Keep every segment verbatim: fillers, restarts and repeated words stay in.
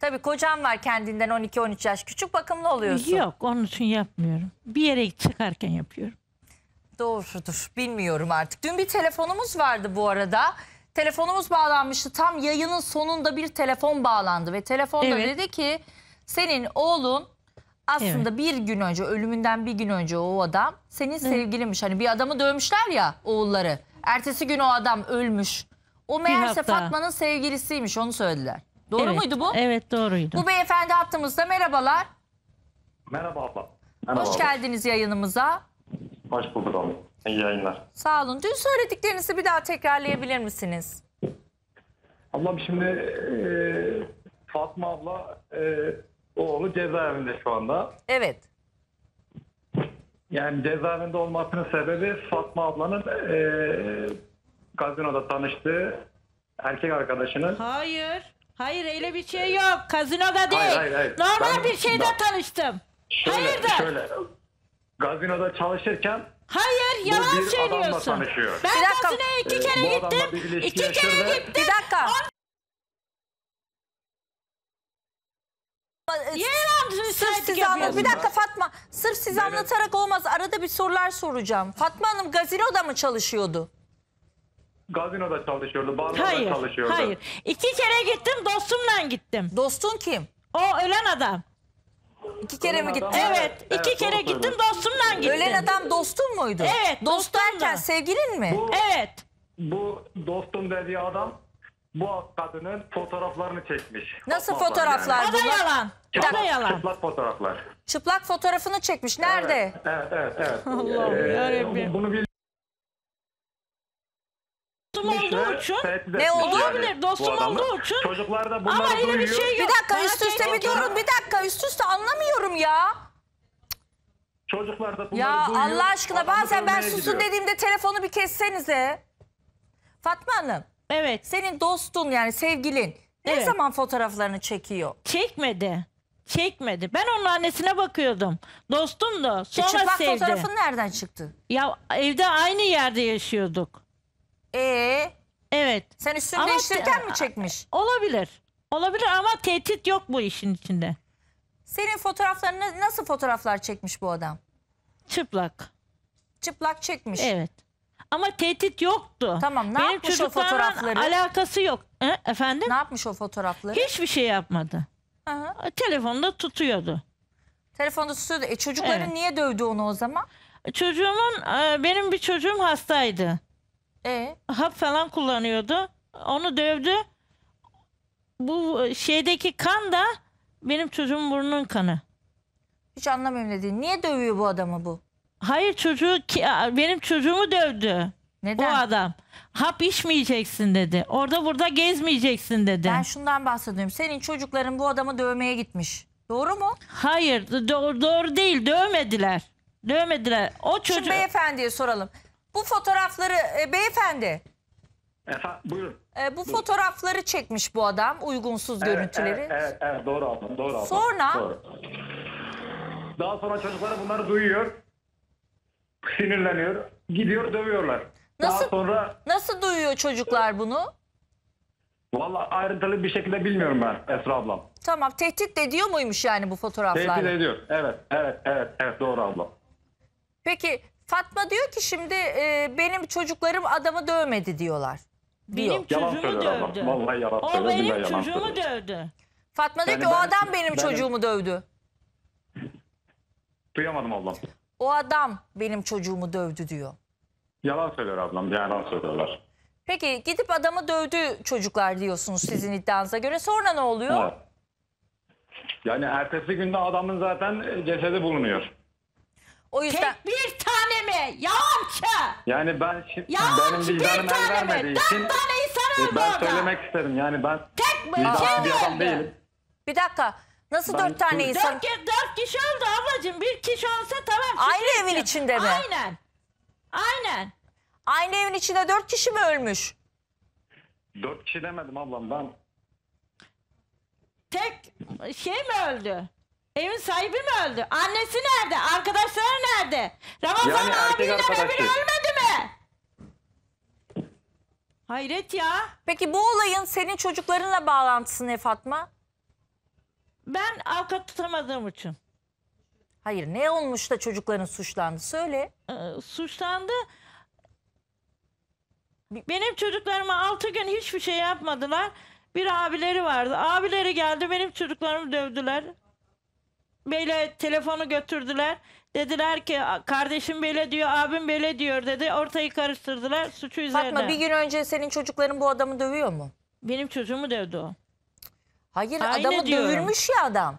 Tabii kocan var kendinden on iki on üç yaş küçük, bakımlı oluyorsun. Yok, onun için yapmıyorum. Bir yere çıkarken yapıyorum. Doğrudur. Bilmiyorum artık. Dün bir telefonumuz vardı bu arada. Telefonumuz bağlanmıştı. Tam yayının sonunda bir telefon bağlandı ve telefonda Evet. dedi ki senin oğlun aslında evet. bir gün önce, ölümünden bir gün önce o adam senin evet. sevgilinmiş. Hani bir adamı dövmüşler ya oğulları. Ertesi gün o adam ölmüş. O meğerse Fatma'nın sevgilisiymiş, onu söylediler. Doğru evet. muydu bu? Evet, doğruydu. Bu beyefendi hattımızda. Merhabalar. Merhaba abla. Merhaba Hoş abla. geldiniz yayınımıza. Hoş bulduk abi. İyi yayınlar. Sağ olun. Dün söylediklerinizi bir daha tekrarlayabilir misiniz? Ablam şimdi e, Fatma abla e, oğlu cezaevinde şu anda. Evet. Yani cezaevinde olmasının sebebi Fatma ablanın e, gazinoda tanıştığı erkek arkadaşının. Hayır. Hayır, öyle bir şey yok. Kazinoda değil. Hayır, hayır, hayır. Normal Ben- bir şeyde bak- tanıştım. Şöyle, Hayırdır? şöyle gazinoda çalışırken Hayır, bu yalan bir adamla söylüyorsun. tanışıyor. Ben Bir dakika. gazinoya iki Ee, kere bu adamla bir gittim. ilişki İki kere yaşadı. gittim. Bir dakika. Yalan Sırf size anlat. Bir dakika Fatma. Sırf size Evet. anlatarak olmaz. Arada bir sorular soracağım. Fatma Hanım gazinoda mı çalışıyordu? Gazinoda çalışıyordu, barlarda Hayır, çalışıyordu. hayır. İki kere gittim, dostumla gittim. Dostun kim? O ölen adam. İki kere Ölen mi adam- gittin? Evet, Evet, iki kere doğru gittim, söylüyorsun. dostumla gittim. Ölen adam dostun muydu? Evet, Dost dostumdu. derken sevgilin mi? Bu, Evet. bu dostum dediği adam bu kadının fotoğraflarını çekmiş. Nasıl Fatma abla fotoğraflar? O da bunlar- yalan. O da Çıplak, yalan. çıplak fotoğraflar. Çıplak fotoğrafını çekmiş. Nerede? Evet, evet, evet. evet. Allah'ım yarabbim. Bunu bil Dostum olduğu için. Ne oldu? Olabilir, dostum olduğu için. Çocuklar da bunları Ama öyle bir duyuyor. şey yok. Bir dakika Bana üst üste tehdit bir yok. durun. Bir dakika üst üste anlamıyorum ya. Çocuklar da bunları Ya duyuyor. Allah aşkına Adamı bazen ben dövmeye susun gidiyor. dediğimde telefonu bir kessenize. Fatma Hanım, Evet. senin dostun yani sevgilin ne Evet. zaman fotoğraflarını çekiyor? Çekmedi. Çekmedi. Ben onun annesine bakıyordum. Dostum da. E, Sonra çıplak sevdi. fotoğrafın nereden çıktı? Ya evde aynı yerde yaşıyorduk. Ee, Evet. sen üstünü Ama- değiştirirken mi çekmiş? Olabilir. Olabilir ama tehdit yok bu işin içinde. Senin fotoğraflarını nasıl fotoğraflar çekmiş bu adam? Çıplak. Çıplak çekmiş. Evet. Ama tehdit yoktu. Tamam, ne Benim yapmış o çocuklarla fotoğrafları? alakası yok. E, efendim? Ne yapmış o fotoğrafları? Hiçbir şey yapmadı. Aha. Telefonda tutuyordu. Telefonda tutuyordu. E çocukların Evet. niye dövdü onu o zaman? Çocuğumun, e, benim bir çocuğum hastaydı. E Hap falan kullanıyordu. Onu dövdü. Bu şeydeki kan da benim çocuğumun burnunun kanı. hiç anlamıyorum dediğin. Niye dövüyor bu adamı bu? Hayır, çocuğu ki- benim çocuğumu dövdü. Neden? Bu adam. Hap içmeyeceksin dedi. Orada burada gezmeyeceksin dedi. Ben şundan bahsediyorum. Senin çocukların bu adamı dövmeye gitmiş. Doğru mu? Hayır, doğru, doğru değil. Dövmediler. Dövmediler. O Şimdi çocuk beyefendiye soralım. Bu fotoğrafları e, beyefendi Efendim, buyurun. e, bu fotoğrafları çekmiş bu adam. Uygunsuz Evet, görüntüleri. Evet, evet, evet, doğru abla, doğru abla. Sonra? Doğru. Daha sonra çocukları bunları duyuyor. Sinirleniyor. Gidiyor dövüyorlar. Nasıl? Daha sonra Nasıl duyuyor çocuklar bunu? vallahi ayrıntılı bir şekilde bilmiyorum ben Esra ablam. Tamam, tehdit de ediyor muymuş yani bu Tehdit fotoğraflarla? ediyor. Evet, evet, evet, evet, doğru abla. Peki Fatma diyor ki şimdi e, benim çocuklarım adamı dövmedi diyorlar. benim Diyor. Yalan çocuğumu söylüyor abla. dövdü. Vallahi yalan O söylüyor, billahi benim yalan çocuğumu söylüyor. dövdü. Fatma diyor Yani ki o ben- adam benim benim- çocuğumu dövdü. Duyamadım ablam. O adam benim çocuğumu dövdü diyor. Yalan söylüyor ablam, yalan söylüyorlar. Peki gidip adamı dövdü çocuklar diyorsunuz sizin iddianıza göre. Sonra ne oluyor? Evet. Yani ertesi günde adamın zaten cesedi bulunuyor. O yüzden Tek bir tane mi? Yalancı! Yani ben şi- Yalancı benim bir vicdanım el tane vermediği mi? Dört için tane insan öldü ben orada. söylemek isterim. Yani ben Tek bir vicdanlı şey bir adam öldü. değilim. bir dakika nasıl Ben- dört tane Dört insan? Dört, ke- dört kişi öldü ablacığım. Bir kişi olsa tamam. Aynı şükür evin ki. içinde mi? Aynen. Aynen. Aynı evin içinde dört kişi mi ölmüş? Dört kişi demedim ablam ben. Tek şey mi öldü? Evin sahibi mi öldü? Annesi nerede? Arkadaşları nerede? Ramazan Yani erkek abiyle arkadaşı. öbürü ölmedi mi? Hayret ya. Peki bu olayın senin çocuklarınla bağlantısı ne Fatma? Ben avukat tutamadığım için. Hayır, ne olmuş da çocukların suçlandı? Söyle. Ee, suçlandı. Benim çocuklarıma altı gün hiçbir şey yapmadılar. Bir abileri vardı. Abileri geldi, benim çocuklarımı dövdüler. Böyle telefonu götürdüler. Dediler ki kardeşim böyle diyor, abim böyle diyor dedi. Ortayı karıştırdılar, suçu üzerine. Fatma, bir gün önce senin çocukların bu adamı dövüyor mu? Benim çocuğumu dövdü o. Hayır, Aynı adamı diyorum. dövülmüş ya adam.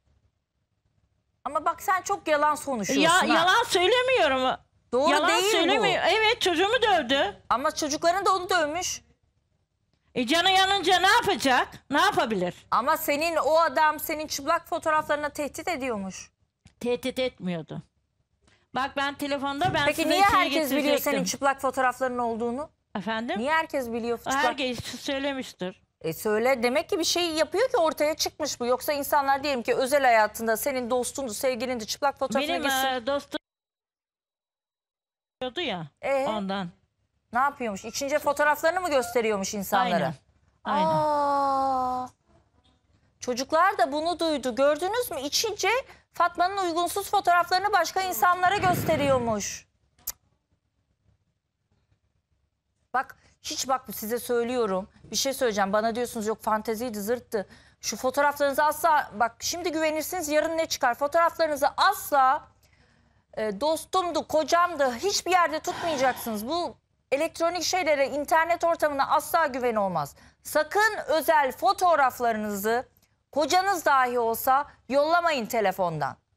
Ama bak sen çok yalan konuşuyorsun. Ya ha. yalan söylemiyorum. Doğru yalan değil söylemiyor. bu. Evet, çocuğumu dövdü. Ama çocukların da onu dövmüş. E canı yanınca ne yapacak? Ne yapabilir? Ama senin o adam senin çıplak fotoğraflarına tehdit ediyormuş. Tehdit etmiyordu. Bak ben telefonda ben Peki size niye şeyi herkes biliyor getirecektim. senin çıplak fotoğrafların olduğunu? Efendim? Niye herkes biliyor çıplak? Herkes söylemiştir. E söyle, demek ki bir şey yapıyor ki ortaya çıkmış bu. Yoksa insanlar diyelim ki özel hayatında senin dostundu, sevgilindi, çıplak fotoğrafına Benim gitsin. e, dostum diyordu ya Ee? ondan. Ne yapıyormuş? İçince fotoğraflarını mı gösteriyormuş insanlara? Aynen. Aynen. Aa, çocuklar da bunu duydu. Gördünüz mü? İçince Fatma'nın uygunsuz fotoğraflarını başka insanlara gösteriyormuş. Cık. Bak hiç, bak size söylüyorum. Bir şey söyleyeceğim. Bana diyorsunuz yok fanteziydi, zırttı. Şu fotoğraflarınızı asla, bak şimdi güvenirsiniz, yarın ne çıkar? Fotoğraflarınızı asla e, dostumdu, kocamdı, hiçbir yerde tutmayacaksınız. Bu elektronik şeylere, internet ortamına asla güven olmaz. Sakın özel fotoğraflarınızı kocanız dahi olsa yollamayın telefondan.